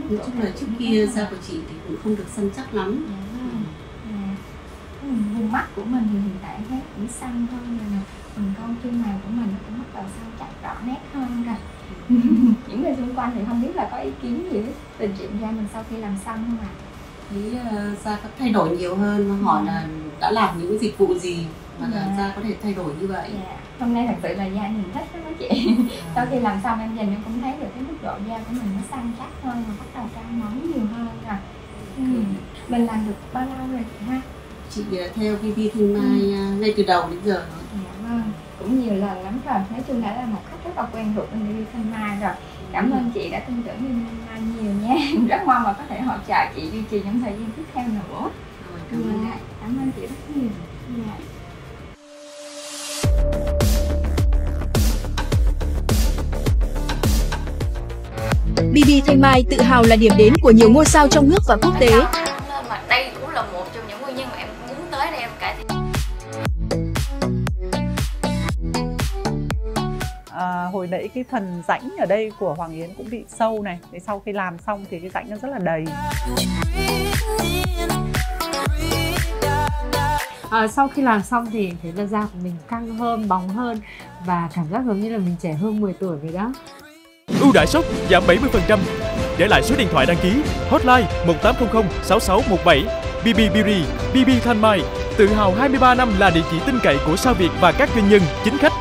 Nói chung là trước kia da của chị thì cũng không được săn chắc lắm. Vùng mắt của mình thì hiện tại thấy cũng xanh hơn rồi nè, phần con chân mày của mình cũng bắt đầu săn chắc rõ nét hơn rồi. Những người xung quanh thì không biết là có ý kiến gì với tình trạng da mình sau khi làm xong không ạ? Thấy da có thay đổi nhiều hơn, hỏi là đã làm những dịch vụ gì mà da có thể thay đổi như vậy. Hôm nay thật sự là da nhìn thích lắm đó chị. Sau khi làm xong em nhìn em cũng thấy được cái mức độ da của mình nó săn chắc hơn và bắt đầu ra móng nhiều hơn rồi. Mình làm được bao lâu rồi chị ha? Chị theo BB Thanh Mai ngay từ đầu đến giờ. Vâng, cũng nhiều lần lắm rồi. Nói chung đã là một khách rất là quen thuộc bên BB Thanh Mai rồi. Cảm ơn chị đã tin tưởng BB Thanh Mai nhiều nha. Rất mong là có thể hỗ trợ chị duy trì những thời gian tiếp theo nữa. Cảm ơn chị rất nhiều. BB Thanh Mai tự hào là điểm đến của nhiều ngôi sao trong nước và quốc tế. Nên mà đây cũng là một trong những nguyên nhân mà em muốn tới đây em cải thiện. Hồi nãy cái phần rãnh ở đây của Hoàng Yến cũng bị sâu này. Thế sau khi làm xong thì cái rãnh nó rất là đầy. Sau khi làm xong thì thấy là da của mình căng hơn, bóng hơn và cảm giác giống như là mình trẻ hơn 10 tuổi vậy đó. Ưu đãi sốc giảm 70%. Để lại số điện thoại đăng ký hotline 1800 6617. BB Beauty, BB Thanh Mai, tự hào 23 năm là địa chỉ tin cậy của sao Việt và các doanh nhân, chính khách